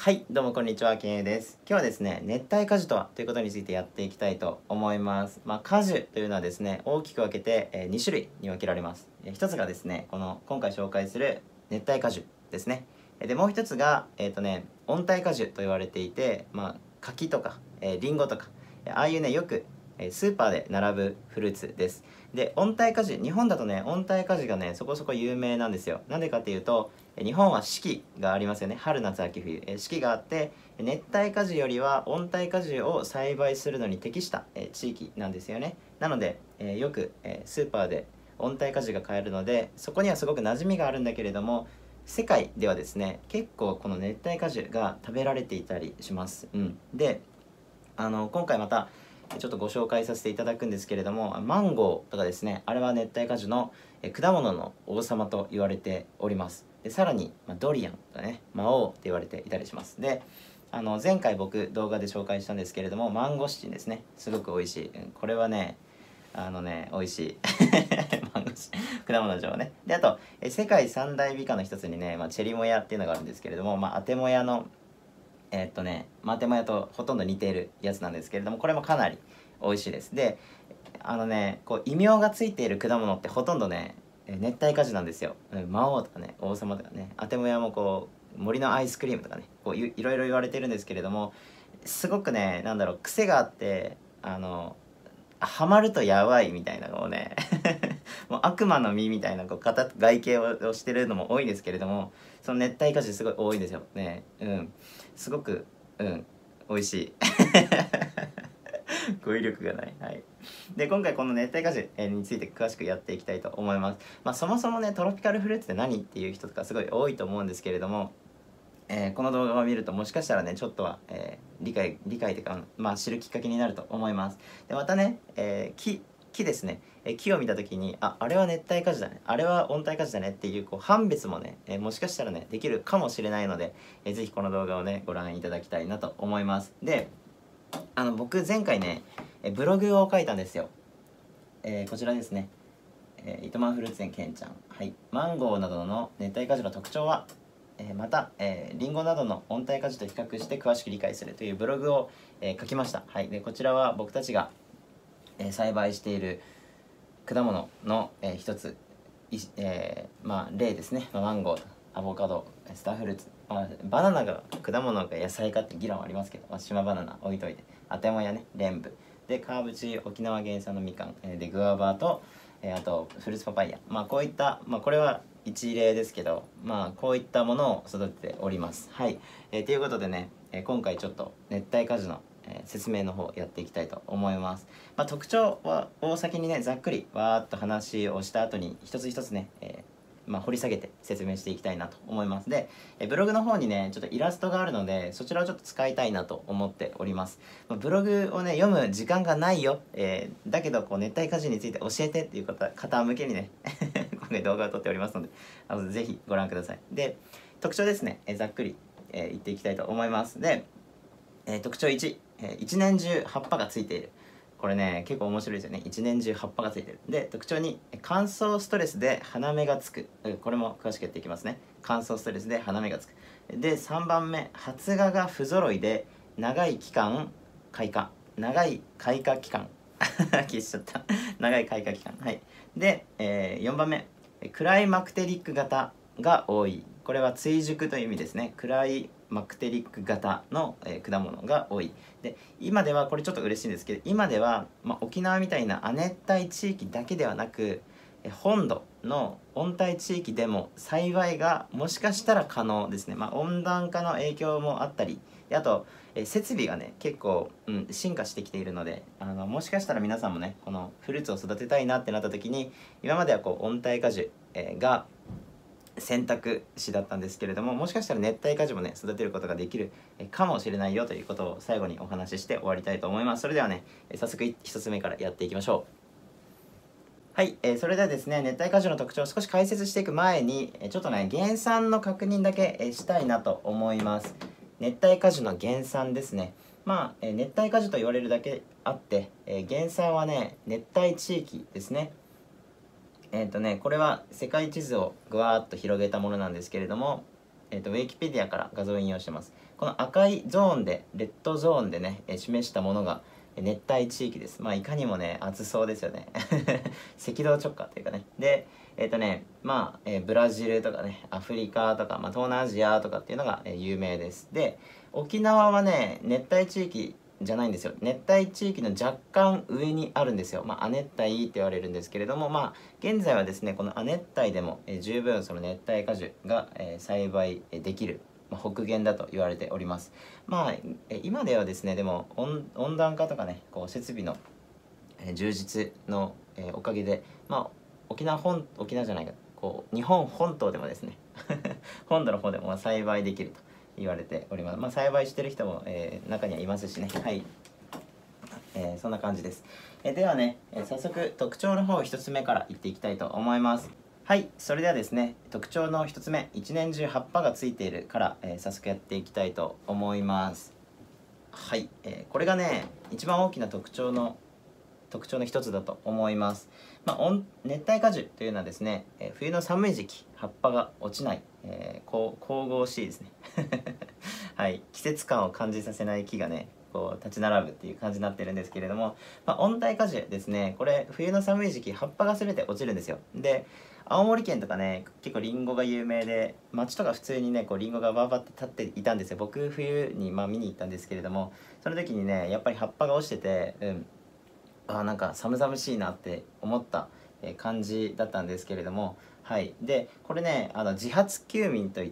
はい、どうもこんにちは、けんえです。今日はですね、熱帯果樹とはということについてやっていきたいと思います。果樹というのはですね、大きく分けて2種類に分けられます。一つがですね、今回紹介する熱帯果樹ですね。で、もう一つが、温帯果樹と言われていて、柿とか、リンゴとか、ああいうね、よくスーパーで並ぶフルーツです。で、温帯果樹、日本だとね、温帯果樹がね、そこそこ有名なんですよ。なんでかっていうと、日本は四季がありますよね。春夏秋冬、四季があって、熱帯果樹よりは温帯果樹を栽培するのに適した地域なんですよね。なので、よくスーパーで温帯果樹が買えるので、そこにはすごく馴染みがあるんだけれども、世界ではですね、結構この熱帯果樹が食べられていたりします。で、今回またちょっとご紹介させていただくんですけれども、マンゴーとかですね、あれは熱帯果樹の果物の王様と言われております。でさらに、ドリアンとかね、魔王って言われていたりします。で、前回僕動画で紹介したんですけれども、マンゴスチンですね、すごく美味しい。これはね、美味しいマンゴスチン果物上ね。で、あと世界三大美化の一つにね、チェリモヤっていうのがあるんですけれども、アテモヤのマテモヤとほとんど似ているやつなんですけれども、これもかなり美味しいです。で、こう異名がついている果物ってほとんどね、熱帯果樹なんですよ。魔王とかね、王様とかね、アテモヤもこう森のアイスクリームとかね、こういろいろ言われてるんですけれども、すごくね、癖があって、ハマるとやばいみたいなのをねもう悪魔の実みたいな外形をしてるのも多いですけれども、その熱帯果樹すごい多いんですよね。すごく美味しい語彙力がない。はい。で、今回この熱帯果樹について詳しくやっていきたいと思います。そもそもね、トロピカルフルーツって何っていう人とかすごい多いと思うんですけれども、この動画を見るともしかしたらね、ちょっとは理解というか、知るきっかけになると思います。で、またね、木ですね、木を見た時に、あれは熱帯果樹だね、あれは温帯果樹だねっていう判別もね、もしかしたらねできるかもしれないので、ぜひこの動画をねご覧いただきたいなと思います。で、僕前回ねブログを書いたんですよ。こちらですね、糸満フルーツ園けんちゃん、はい、マンゴーなどの熱帯果樹の特徴は、また、リンゴなどの温帯果樹と比較して詳しく理解するというブログを、書きました。はい、でこちらは僕たちが、栽培している果物の、一つ、例ですね。マンゴー、アボカド、スターフルーツ、バナナが果物か野菜かって議論ありますけど、島バナナ置いといて、アテモヤね、レンブで、カーブチ沖縄原産のみかん、でグアバと、あとフルーツパパイヤ、こういった、これは一例ですけど、こういったものを育てております。はい、ということでね、今回ちょっと熱帯果樹の説明の方やっていきたいと思います。特徴を先にねざっくりわーっと話をした後に一つ一つね、掘り下げて説明していきたいなと思います。で、ブログの方にねちょっとイラストがあるので、そちらをちょっと使いたいなと思っております。ブログをね読む時間がないよ、だけどこう熱帯果樹について教えてっていう方向けにね今回動画を撮っておりますので、ぜひご覧ください。で、特徴ですね、ざっくり、言っていきたいと思います。で、特徴1、一年中葉っぱがついている。これね結構面白いですよね。一年中葉っぱがついてる。で、特徴2、乾燥ストレスで花芽がつく。これも詳しくやっていきますね。乾燥ストレスで花芽がつく。で、3番目、発芽が不揃いで長い期間開花。長い開花期間消しちゃった長い開花期間。はい。で、4番目、クライマクテリック型が多い。これは追熟という意味ですね。クライマクテリック型の、果物が多い。で、今ではこれちょっと嬉しいんですけど、今では、沖縄みたいな亜熱帯地域だけではなく、本土の温帯地域でも栽培がもしかしたら可能ですね。温暖化の影響もあったり、であと、設備がね結構、進化してきているので、もしかしたら皆さんもねこのフルーツを育てたいなってなった時に、今まではこう温帯果樹、が選択肢だったんですけれども、もしかしたら熱帯果樹もね育てることができるかもしれないよということを最後にお話しして終わりたいと思います。それではね早速1つ目からやっていきましょう。はい、それではですね熱帯果樹の特徴を少し解説していく前に、ちょっとね原産の確認だけしたいなと思います。熱帯果樹の原産ですね。熱帯果樹と言われるだけあって、原産はね熱帯地域ですね。これは世界地図をぐわーっと広げたものなんですけれども、 ウィキペディアから画像を引用してます。この赤いゾーンで、レッドゾーンでね、示したものが熱帯地域です。まあいかにもね暑そうですよね。赤道直下っていうかね。でまあ、ブラジルとかね、アフリカとか、まあ、東南アジアとかっていうのが、有名です。で沖縄はね熱帯地域じゃないんですよ。熱帯地域の若干上にあるんですよ。まあ亜熱帯って言われるんですけれども、まあ現在はですねこの亜熱帯でも、十分その熱帯果樹が、栽培できる、まあ、北限だと言われております。まあ今ではですねでも温暖化とかねこう設備の充実のおかげで、まあ沖縄じゃないか、こう日本本島でもですね本土の方でも栽培できると言われております。まあ栽培してる人も、中にはいますしね。はい、そんな感じです。ではね、早速特徴の方一つ目から言っていきたいと思います。はい、それではですね特徴の一つ目、一年中葉っぱがついているから、早速やっていきたいと思います。はい、これがね一番大きな特徴の一つだと思います。まあ、熱帯果樹というのはですね、冬の寒い時期葉っぱが落ちない、神々しいですね。はい、季節感を感じさせない木がねこう立ち並ぶっていう感じになってるんですけれども、まあ、温帯果樹ですね。これ冬の寒い時期葉っぱが全て落ちるんですよ。で青森県とかね結構リンゴが有名で、町とか普通にねこうリンゴがバーバって立っていたんですよ。僕冬に見に行ったんですけれども、その時にねやっぱり葉っぱが落ちてて、なんか寒々しいなって思った感じだったんですけれども、はい、でこれね自発休眠といって、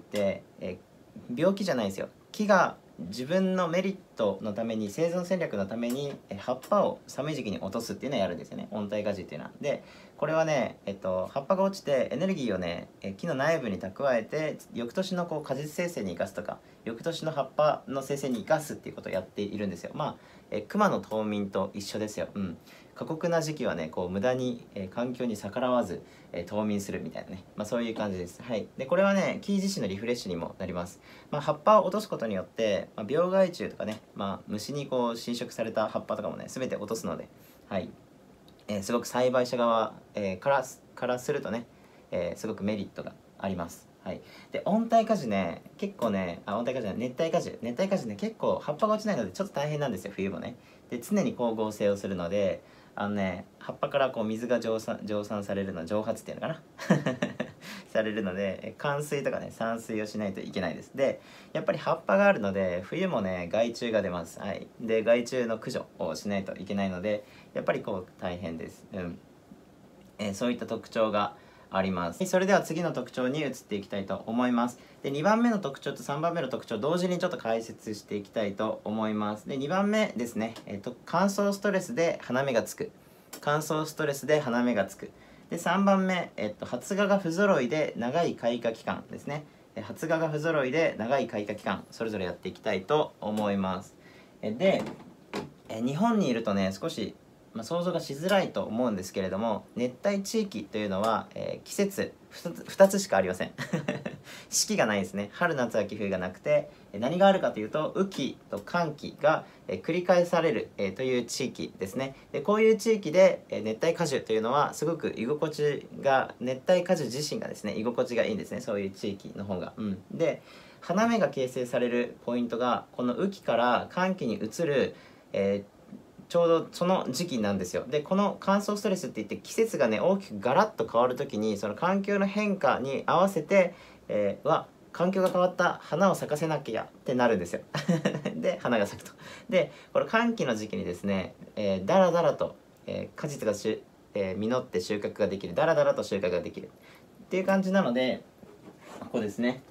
病気じゃないんですよ。木が自分のメリットのために、生存戦略のために葉っぱを寒い時期に落とすっていうのをやるんですよね、温帯果樹っていうのは。でこれはね、葉っぱが落ちてエネルギーをね木の内部に蓄えて、翌年のこう果実生成に生かすとか、翌年の葉っぱの生成に生かすっていうことをやっているんですよ。まあ熊の冬眠と一緒ですよ。過酷な時期はねこう無駄に、環境に逆らわず、冬眠するみたいなね、そういう感じです。はい、でこれはね木自身のリフレッシュにもなります。葉っぱを落とすことによって、病害虫とかね、虫にこう侵食された葉っぱとかもね全て落とすので、はい、すごく栽培者側、からするとね、すごくメリットがあります。はい、で温帯果樹ね結構ね温帯果樹じゃない熱帯果樹ね結構葉っぱが落ちないのでちょっと大変なんですよ、冬もね。で常に光合成をするので葉っぱからこう水が蒸散されるの、蒸発っていうのかなされるので、灌水とかね散水をしないといけないです。でやっぱり葉っぱがあるので冬もね害虫が出ます。はい、で害虫の駆除をしないといけないのでやっぱりこう大変です。そういった特徴があります。それでは次の特徴に移っていきたいと思います。で2番目の特徴と3番目の特徴同時にちょっと解説していきたいと思います。で2番目ですね、乾燥ストレスで花芽がつく。乾燥ストレスで花芽がつく。で3番目、発芽が不揃いで長い開花期間ですね。発芽が不揃いで長い開花期間、それぞれやっていきたいと思います。で日本にいるとね少し想像がしづらいと思うんですけれども、熱帯地域というのは、季節2つしかありません。四季がないですね。春夏秋冬がなくて、何があるかというと雨季と乾季が、繰り返される、という地域ですね。でこういう地域で、熱帯果樹というのはすごく居心地が、熱帯果樹自身がですね居心地がいいんですね、そういう地域の方が。で花芽が形成されるポイントがこの雨季から乾季に移る、ちょうどその時期なんですよ。でこの乾燥ストレスっていって季節がね大きくガラッと変わる時に、その環境の変化に合わせて、環境が変わった花を咲かせなきゃってなるんですよ。で花が咲くと。でこの乾季の時期にですね、だらだらと、果実が実って収穫ができる、だらだらと収穫ができるっていう感じなので、ここですね。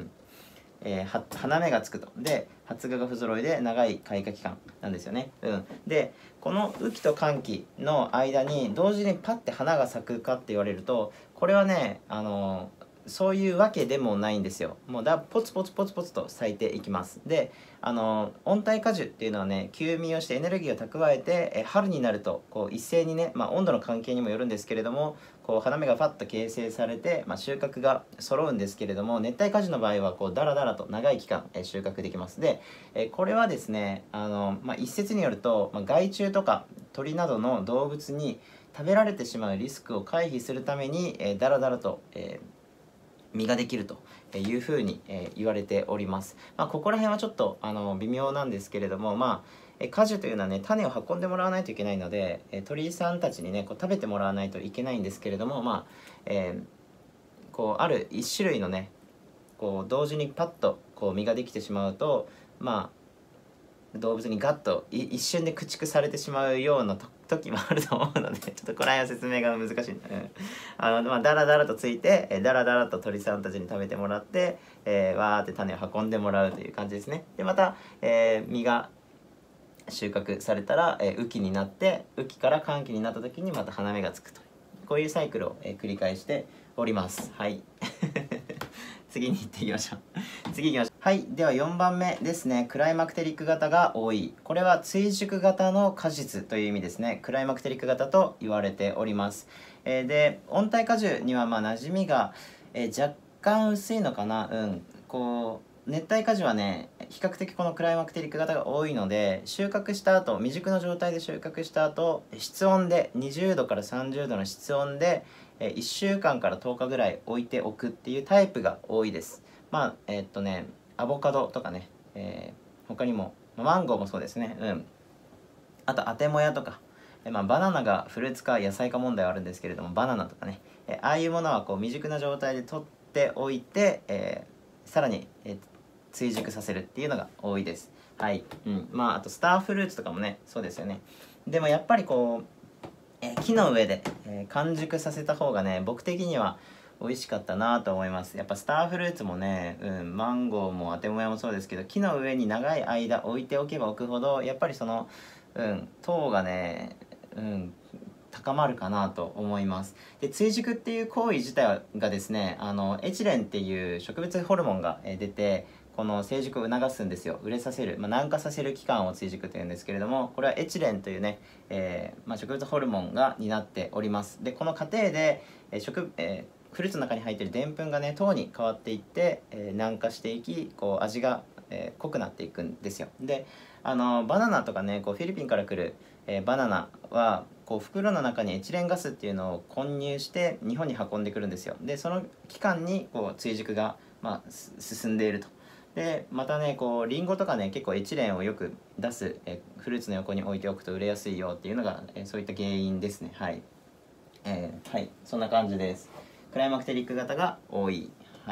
花芽がつくと。で発芽が不揃いで長い開花期間なんですよね。でこの雨季と乾季の間に同時にパッて花が咲くかって言われると、これはねそういうわけでもないんですよ。もうポツポツポツポツと咲いていきます。で温帯果樹っていうのはね休眠をしてエネルギーを蓄えて、春になるとこう一斉にね、温度の関係にもよるんですけれども、こう花芽がパッと形成されて、収穫が揃うんですけれども、熱帯果樹の場合はこうダラダラと長い期間、収穫できます。で、これはですね一説によると、害虫とか鳥などの動物に食べられてしまうリスクを回避するために、ダラダラと、実ができるというふうに言われております。ここら辺はちょっと微妙なんですけれども、果樹というのはね種を運んでもらわないといけないので、鳥さんたちにねこう食べてもらわないといけないんですけれども、こうある一種類のねこう同時にパッとこう実ができてしまうと動物にガッと一瞬で駆逐されてしまうような時もあると思うのでちょっとこの辺は説明が難しい、だらだらとついてだらだらと鳥さんたちに食べてもらって、わーって種を運んでもらうという感じですね。でまた、実が収穫されたら、雨季になって雨季から乾季になった時にまた花芽がつくと、こういうサイクルを、繰り返しております。はい次に行ってみましょう次行きましょう。はい、では4番目ですね。クライマクテリック型が多い。これは追熟型の果実という意味ですね。クライマクテリック型と言われております。で温帯果樹には馴染みが、若干薄いのかな。こう熱帯果樹はね比較的このクライマクテリック型が多いので、収穫した後未熟の状態で収穫した後室温で20度から30度の室温で1週間から10日ぐらい置いておくっていうタイプが多いです。アボカドとかね、他にもマンゴーもそうですね。あとアテモヤとか、バナナがフルーツか野菜か問題はあるんですけれども、バナナとかね、ああいうものはこう未熟な状態で取っておいて、さらに、追熟させるっていうのが多いです。はい。あとスターフルーツとかもねそうですよね。でもやっぱりこう木の上で、完熟させた方がね僕的には美味しかったなと思います。やっぱスターフルーツもね、マンゴーもアテモヤもそうですけど、木の上に長い間置いておけば置くほどやっぱりその糖がね高まるかなと思います。で追熟っていう行為自体がですねエチレンっていう植物ホルモンが出て、この成熟を促すんですよ。熟れさせる、軟化させる期間を追熟というんですけれども、これはエチレンというね、植物ホルモンが担っております。でこの過程でフルーツの中に入っているでんぷんがね糖に変わっていって、軟化していきこう味が、濃くなっていくんですよ。でバナナとかねこうフィリピンから来る、バナナはこう袋の中にエチレンガスっていうのを混入して日本に運んでくるんですよ。でその期間にこう追熟が、進んでいると。でまたねこうリンゴとかね結構エチレンをよく出す、フルーツの横に置いておくと売れやすいよっていうのが、そういった原因ですね。はい、そんな感じです。クライマクテリック型が多い。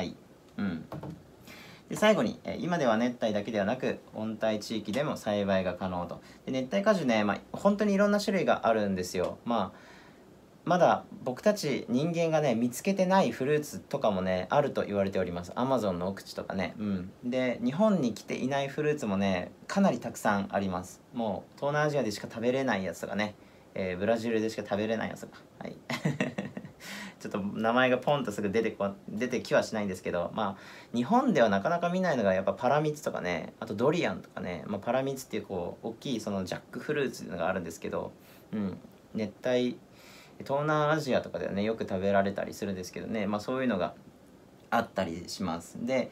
で最後に今では熱帯だけではなく温帯地域でも栽培が可能と。で熱帯果樹ね、本当にいろんな種類があるんですよ。まだ僕たち人間がね見つけてないフルーツとかもねあると言われております。アマゾンの奥地とかね。で日本に来ていないフルーツもねかなりたくさんあります。もう東南アジアでしか食べれないやつとかね、ブラジルでしか食べれないやつとか、ちょっと名前がポンとすぐ出てきはしないんですけど、日本ではなかなか見ないのがやっぱパラミツとかね、あとドリアンとかね、パラミツっていうこう大きいそのジャックフルーツっていうのがあるんですけど、熱帯東南アジアとかではねよく食べられたりするんですけどね、そういうのがあったりします。で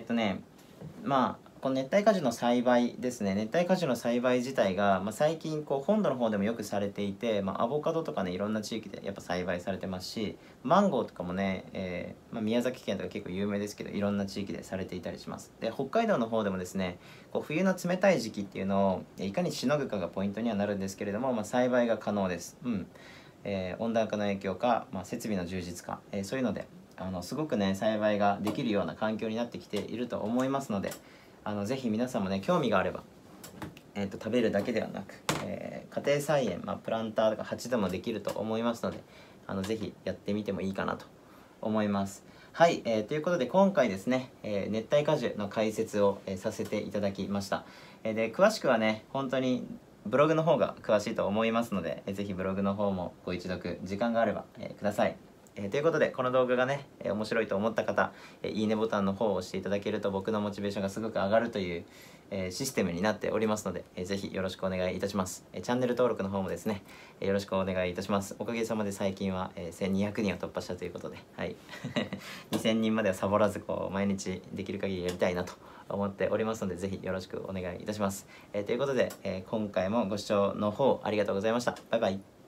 この熱帯果樹の栽培ですね。熱帯果樹の栽培自体が、最近こう本土の方でもよくされていて、アボカドとかねいろんな地域でやっぱ栽培されてますし、マンゴーとかもね、宮崎県とか結構有名ですけどいろんな地域でされていたりします。で北海道の方でもですねこう冬の冷たい時期っていうのをいかにしのぐかがポイントにはなるんですけれども、栽培が可能です。温暖化の影響か、設備の充実か、そういうのですごくね栽培ができるような環境になってきていると思いますので、ぜひ皆さんもね興味があれば、食べるだけではなく、家庭菜園、プランターとか鉢でもできると思いますのでぜひやってみてもいいかなと思います。はい、ということで今回ですね、熱帯果樹の解説を、させていただきました。で詳しくはね本当にブログの方が詳しいと思いますので、ぜひブログの方もご一読時間があれば、ください。ということでこの動画がね、面白いと思った方、いいねボタンの方を押していただけると僕のモチベーションがすごく上がるという、システムになっておりますので、ぜひよろしくお願いいたします。チャンネル登録の方もですね、よろしくお願いいたします。おかげさまで最近は、1200人を突破したということで、2000人まではサボらずこう毎日できる限りやりたいなと思っておりますので、ぜひよろしくお願いいたします。ということで、今回もご視聴の方ありがとうございました。バイバイ。